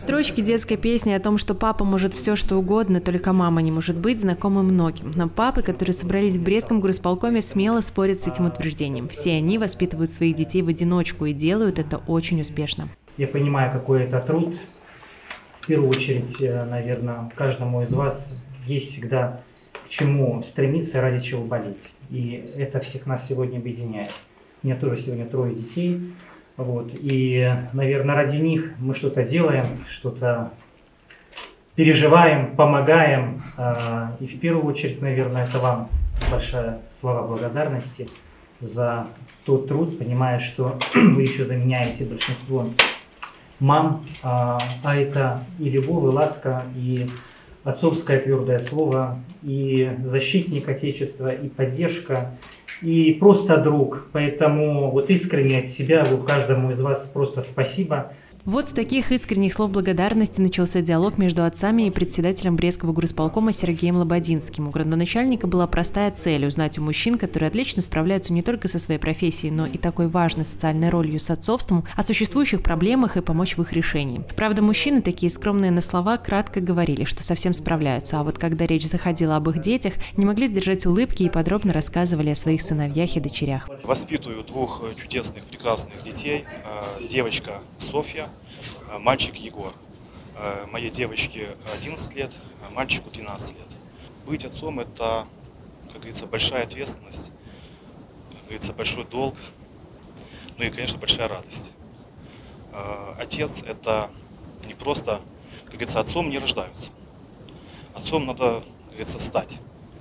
Строчки детской песни о том, что папа может все, что угодно, только мама не может быть, знакомы многим. Но папы, которые собрались в Брестском горосполкоме, смело спорят с этим утверждением. Все они воспитывают своих детей в одиночку и делают это очень успешно. Я понимаю, какой это труд. В первую очередь, наверное, каждому из вас есть всегда к чему стремиться, ради чего болеть. И это всех нас сегодня объединяет. У меня тоже сегодня 3 детей. Вот. И, наверное, ради них мы что-то делаем, что-то переживаем, помогаем. И в первую очередь, наверное, это вам большая слова благодарности за тот труд, понимая, что вы еще заменяете большинство мам, а это и любовь, и ласка, и отцовское твердое слово, и защитник Отечества, и поддержка, и просто друг. Поэтому вот искренне от себя каждому из вас просто спасибо. Вот с таких искренних слов благодарности начался диалог между отцами и председателем Брестского горосполкома Сергеем Лободинским. У градоначальника была простая цель – узнать у мужчин, которые отлично справляются не только со своей профессией, но и такой важной социальной ролью с отцовством, о существующих проблемах и помочь в их решении. Правда, мужчины, такие скромные на слова, кратко говорили, что совсем справляются, а вот когда речь заходила об их детях, не могли сдержать улыбки и подробно рассказывали о своих сыновьях и дочерях. Воспитываю 2 чудесных, прекрасных детей. Девочка Софья, мальчик Егор. Моей девочке 11 лет, мальчику 12 лет. Быть отцом – это, как говорится, большая ответственность, как говорится, большой долг, ну и, конечно, большая радость. Отец – это не просто, как говорится, отцом не рождаются. Отцом надо, как говорится, стать.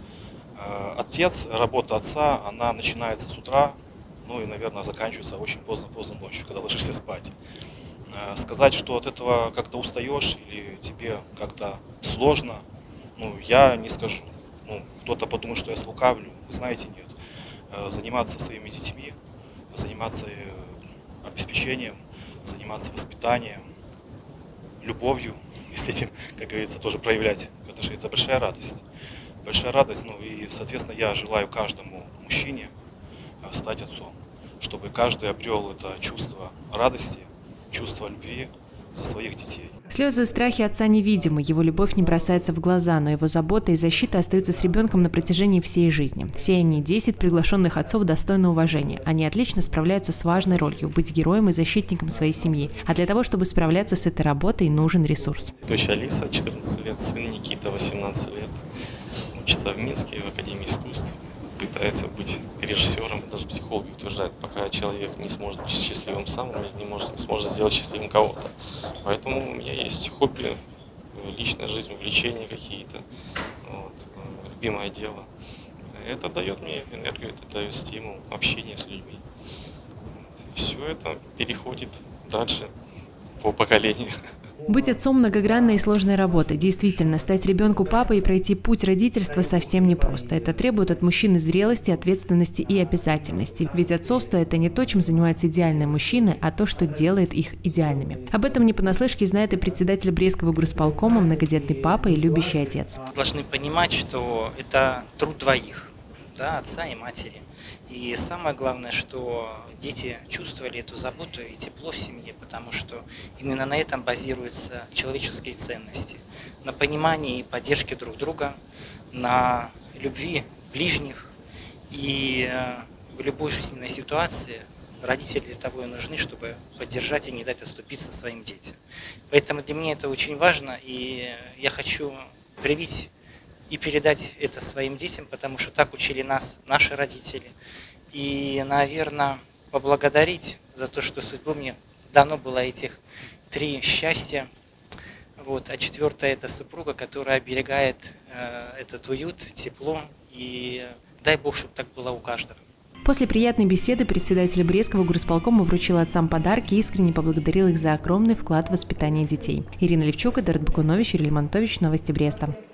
Отец, работа отца, она начинается с утра, ну и, наверное, заканчивается очень поздно ночью, когда ложишься спать. Сказать, что от этого как-то устаешь или тебе как-то сложно, ну, я не скажу. Ну, кто-то подумает, что я слукавлю. Вы знаете, нет. Заниматься своими детьми, заниматься обеспечением, заниматься воспитанием, любовью, если этим, как говорится, тоже проявлять, это большая радость. Большая радость, ну и, соответственно, я желаю каждому мужчине стать отцом, чтобы каждый обрел это чувство радости, чувство любви за своих детей. Слезы и страхи отца невидимы, его любовь не бросается в глаза, но его забота и защита остаются с ребенком на протяжении всей жизни. Все они, 10 приглашенных отцов, достойны уважения. Они отлично справляются с важной ролью – быть героем и защитником своей семьи. А для того, чтобы справляться с этой работой, нужен ресурс. Дочь Алиса, 14 лет, сын Никита, 18 лет. Учится в Минске, в Академии искусств. Пытается быть режиссером, даже психологи утверждают, пока человек не сможет быть счастливым сам, он не сможет сделать счастливым кого-то. Поэтому у меня есть хобби, личная жизнь, увлечения какие-то, вот, любимое дело. Это дает мне энергию, это дает стимул, общение с людьми. Все это переходит дальше по поколению. Быть отцом – многогранная и сложная работа. Действительно, стать ребенку папой и пройти путь родительства совсем непросто. Это требует от мужчины зрелости, ответственности и обязательности. Ведь отцовство – это не то, чем занимаются идеальные мужчины, а то, что делает их идеальными. Об этом не понаслышке знает и председатель Брестского горосполкома, многодетный папа и любящий отец. Должны понимать, что это труд двоих, да, отца и матери. И самое главное, что дети чувствовали эту заботу и тепло в семье, потому что именно на этом базируются человеческие ценности. На понимании и поддержке друг друга, на любви ближних. И в любой жизненной ситуации родители для того и нужны, чтобы поддержать и не дать отступиться своим детям. Поэтому для меня это очень важно, и я хочу привить и передать это своим детям, потому что так учили нас наши родители. И, наверное, поблагодарить за то, что судьбу мне дано было этих 3 счастья. Вот. А 4-е – это супруга, которая оберегает этот уют, тепло. И дай Бог, чтобы так было у каждого. После приятной беседы председатель Брестского горосполкома вручил отцам подарки и искренне поблагодарил их за огромный вклад в воспитание детей. Ирина Левчук, Эдуард Бакунович, Юрий Лемонтович, Новости Бреста.